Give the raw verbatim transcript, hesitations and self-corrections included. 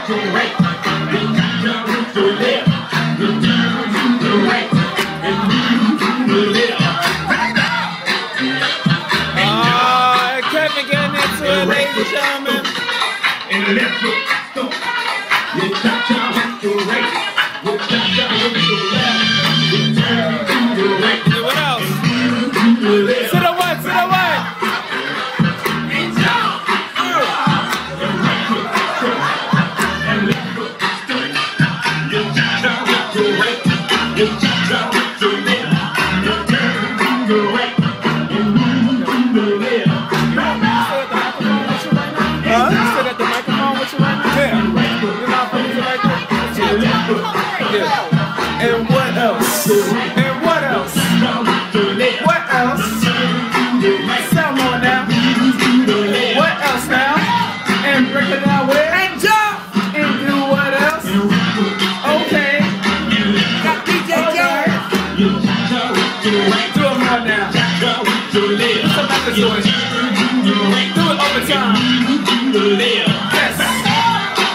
to the right, and cha-cha to the left, and turn to the right, and move to the left. Ah, Kevin getting into it, ladies and gentlemen. And the left foot, stop. You cha-cha to the right, you cha-cha to the left, you turn to the right. Yeah, what else? And move to the left. To the right, to the right. And what else? And what else? What else? Some more now. What else now? And break it down with and jump and do what else? Okay. Got D J Joe. Do it more now. What's up after doing? Do it over time.